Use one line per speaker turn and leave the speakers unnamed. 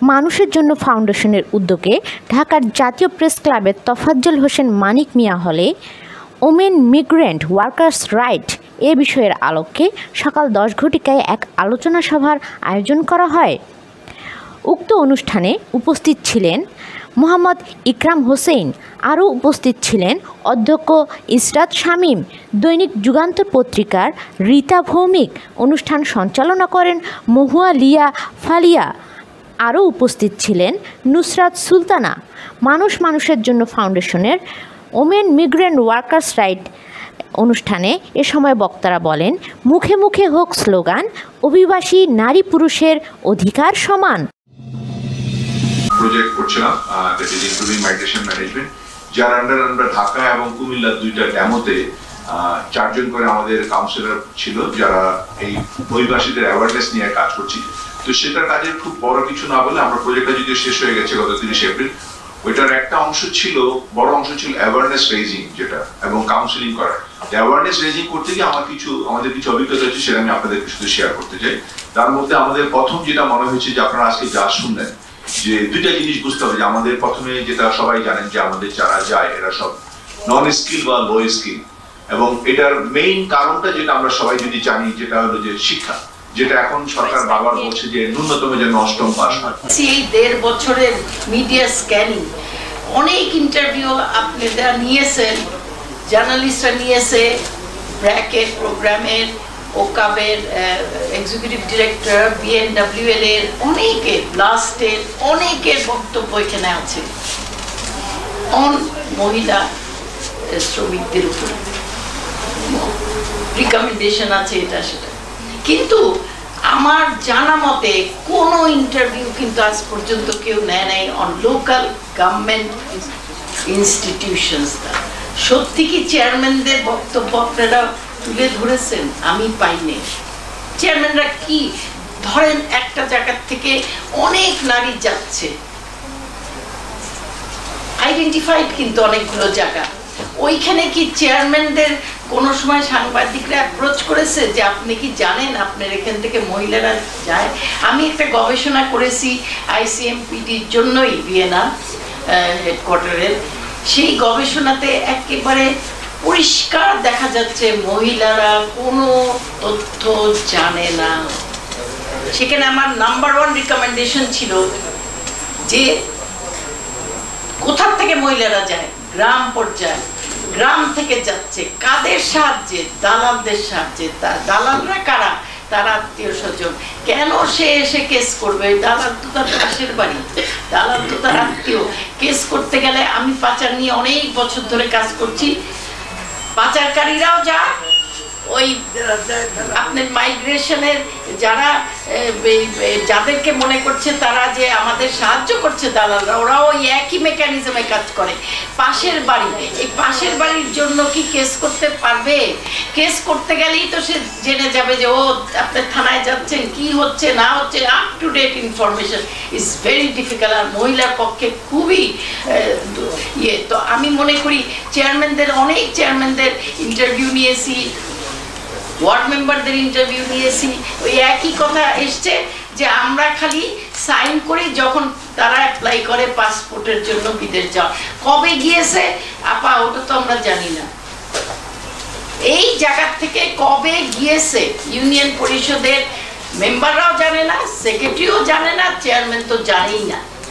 মানুষের জন্য ফাউন্ডেশনের উদ্যোগে ঢাকার জাতীয় প্রেস ক্লাবের তোফাজ্জল হোসেন মানিক মিয়া হলে ওমেন মিগ্রেন্ট ওয়ার্কার্স রাইট এ বিষয়ের আলোকে সকাল 10 ঘটিকায় এক আলোচনা সভার আয়োজন করা হয়। উক্ত অনুষ্ঠানে উপস্থিত ছিলেন মোহাম্মদ ইকরাম হোসেন, আরও উপস্থিত ছিলেন অধ্যক্ষ ইসরাত শামীম, দৈনিক যুগান্তর পত্রিকার রীতা ভৌমিক, অনুষ্ঠান সঞ্চালনা করেন মহুয়া লিয়া ফালিয়া, আরও উপস্থিত ছিলেন নুসরাত সুলতানা। মানুষের জন্য ফাউন্ডেশনের ওমেন মিগ্রেন্ট ওয়ার্কার্স রাইট অনুষ্ঠানে এ সময় বক্তারা বলেন, মুখে মুখে হোক স্লোগান, অভিবাসী নারী পুরুষের অধিকার সমান।
প্রজেক্ট করছিলাম that is including migration management, যার আন্ডারে আমরা ঢাকা এবং কুমিল্লার দুইটা ডেমোতে 4 জন করে আমাদের কাউন্সিলর ছিল যারা এই অভিবাসীদের অ্যাওয়ারনেস নিয়ে কাজ করছি। তো সেটার কাজের খুব বড় কিছু না বলে আমরা প্রজেক্টটা যদিও শেষ হয়ে গেছে গত 30 এপ্রিল, ওইটার একটা অংশ ছিল, বড় অংশ ছিল অ্যাওয়ারনেস রেজিং, যেটা এবং কাউন্সিলিং করা। অ্যাওয়ারনেস রেজিং করতে গিয়ে আমাদের কিছু অভিজ্ঞতা আছে, সেটা আমি আপনাদেরকে শুধু শেয়ার করতে চাই। তার মধ্যে আমাদের প্রথম যেটা মনে হয়েছে যে আপনারা আজকে যা শুনলেন, যে দুইটা জিনিস বুঝতে হবে। যে আমাদের প্রথমে যেটা সবাই জানেন যে আমাদের যারা যায় এরা সব নন স্কিল বা লো স্কিল, এবং এটার মেইন কারণটা যেটা আমরা সবাই যদি জানি, যেটা হলো যে শিক্ষা, যেটা এখন সরকার বারবার বলছে যে ন্যূনতম যেন 8ম পাস হয়।
এই 1.5 বছরের মিডিয়া স্ক্যানিং, অনেক ইন্টারভিউ আপনারা নিয়েছেন, জার্নালিস্টরা নিয়েছে, ব্র্যাকেট প্রোগ্রামের, ওকাবের এক্সিকিউটিভ ডিরেক্টর, বিএনডব্লিউএল এর অনেকের, লাস্টের অনেকের বক্তব্য এখানে আছে মহিলা শ্রমিকদের উপরে রিকমেন্ডেশন আছে, এটা সেটা। কিন্তু আমার জানা মতে কোনো ইন্টারভিউ কিন্তু আজ পর্যন্ত কেউ নেয় নাই অন লোকাল গভর্নমেন্ট ইনস্টিটিউশনস। সত্যি কি চেয়ারম্যানদের বক্তব্য আপনারা তুলে ধরেছেন? আমি পাইনি। চেয়ারম্যানরা কি ধরেন, একটা জায়গার থেকে অনেক নারী যাচ্ছে, আইডেন্টিফাইড কিন্তু অনেকগুলো জায়গা, ওইখানে কি চেয়ারম্যানদের কোনো সময় সাংবাদিকরা অ্যাপ্রোচ করেছে যে আপনি কি জানেন আপনার এখান থেকে মহিলারা যায়? আমি একটা গবেষণা করেছি আইসিএমপিডির জন্যই, ভিয়েনা হেডকোয়ার্টারের। সেই গবেষণাতে একেবারে পরিষ্কার দেখা যাচ্ছে মহিলারা কোনো তথ্য জানে না। সেখানে আমার নাম্বার 1 রিকমেন্ডেশন ছিল যে কোথা থেকে মহিলারা যায়, গ্রাম পর্যায়ে, গ্রাম থেকে যাচ্ছে কাদের সাহায্যে? দালালদের সাহায্যে। দালালরা কারা? তার আত্মীয় স্বজন। কেন সে এসে কেস করবে? দালাল তো তার পাশের বাড়ি, দালাল তো তার আত্মীয়। কেস করতে গেলে, আমি পাচার নিয়ে অনেক বছর ধরে কাজ করছি, পাচারকারীরাও যা, ওই আপনার মাইগ্রেশনের যারা যাদেরকে মনে করছে তারা যে আমাদের সাহায্য করছে দালালরা, ওরাও ওই একই মেকানিজমে কাজ করে। পাশের বাড়ি, এই পাশের বাড়ির জন্য কি কেস করতে পারবে? কেস করতে গেলেই তো সে জেনে যাবে যে ও আপনার থানায় যাচ্ছেন, কি হচ্ছে না হচ্ছে, up to date information is very difficult. আর মহিলার পক্ষে খুবই ইয়ে। তো আমি মনে করি অনেক চেয়ারম্যানদের ইন্টারভিউ নিয়েছি, ওয়ার্ড মেম্বারদের ইন্টারভিউ নিয়েছি, ওই একই কথা এসছে যে আমরা খালি সাইন করি যখন তারা অ্যাপ্লাই করে পাসপোর্টের জন্য বিদেশ যাওয়া। কবে গিয়েছে আপা ওটা তো আমরা জানি না। এই জায়গা থেকে কবে গিয়েছে ইউনিয়ন পরিষদের মেম্বাররাও জানে না, সেক্রেটারিও জানে না, চেয়ারম্যান তো জানেই না।